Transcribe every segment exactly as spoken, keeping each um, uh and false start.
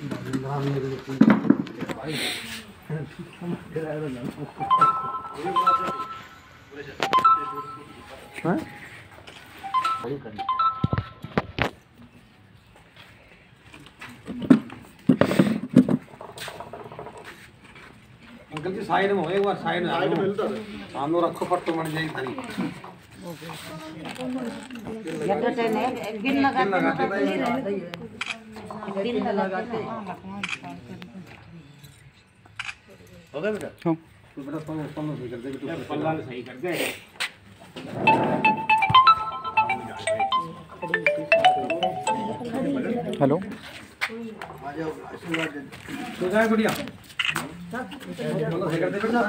Uncle जी side में हो, एक बार साइड में हम लोग रखो पट्टो बन जाएगी थाली ये तो टेने गिन लगाते भाई गिन लगाते हो गया बेटा। हाँ तू बेटा पल्ला पल्ला सही कर दे, तू पल्ला सही कर दे। हेलो आ जाओ आशीर्वाद दे तो जाए बढ़िया पल्ला सही कर दे बेटा।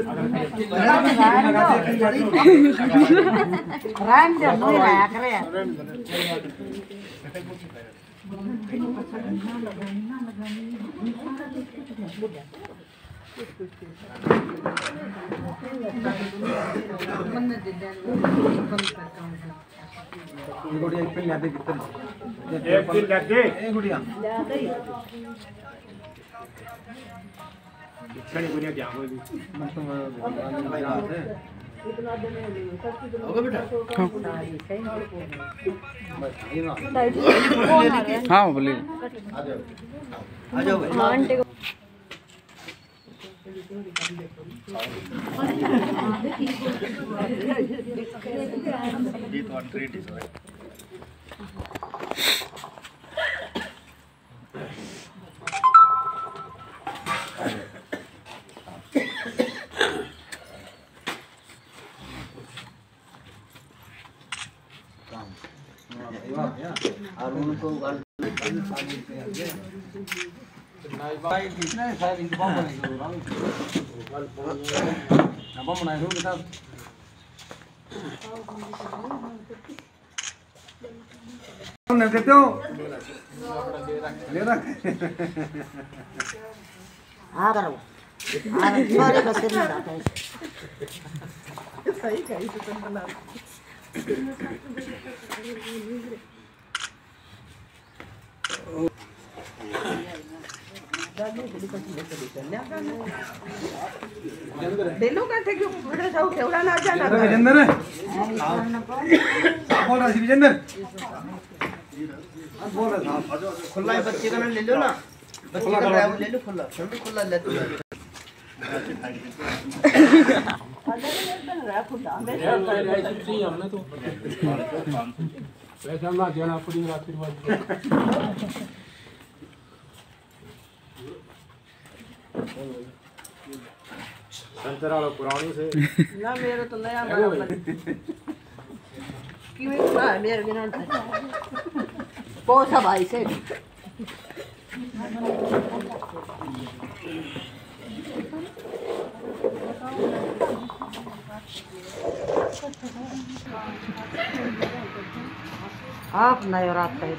राम दे नहीं लाया करे गुड़िया एक पिन लाते कितने एक पिन लाते ए गुड़िया छड़ी गुड़िया क्या बोली मतलब भाई बात है हो गया बेटा। हाँ हाँ बोलिए। आ जाओ आ जाओ भाई ये तो ट्रीट इज राइट। और उनको भाई कितना है शायद इनको बम बनाने को रहा हूं बम बनाए हो बेटा नहीं देते हो ले रख हां करो हां सारे बस में जाता है सही कही तो बना देलो का थे क्यों बड़ा जाओ केवड़ा ना जाना विजेंद्र बोल रहा विजेंद्र बोल रहा खुला है बच्चे का ना ले लो ना बच्चे का ड्राइवर ले लो खुला जल्दी खुला ले लो वैसे हम ना जाना पुडिंग आशीर्वाद संतरा वाला पुरानी से ना मेरे तो नया बना क्यों ना मेरे बिना पोसा भाई से आप नया रात का